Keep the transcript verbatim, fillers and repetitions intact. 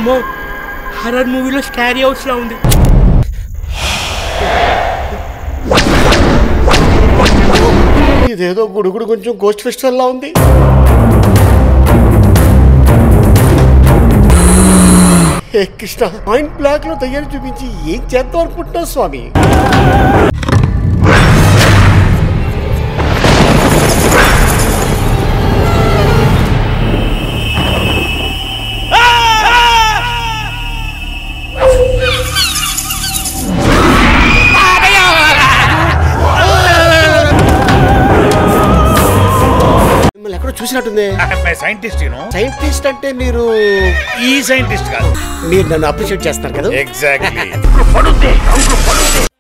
అమ్మో హర్రర్ మూవీలో scary house లా ఉంది. ఇదేదో గుడుగుడు కొంచెం గోస్ట్ ఫెస్టివల్ లా ఉంది. హే కృష్ణ, పాయింట్ బ్లాక్ లో దయ్యాన్ని చూపించి ఏం చేద్దాం అనుకుంటున్నావు స్వామి? ఎక్కడో చూసినట్టుంది. సైంటిస్ట్ సైంటిస్ట్ అంటే మీరు ఈ సైంటిస్ట్ కాదు, మీరు నన్ను అప్రిషియేట్ చేస్తారు కదా. ఎగ్జాక్ట్లీ.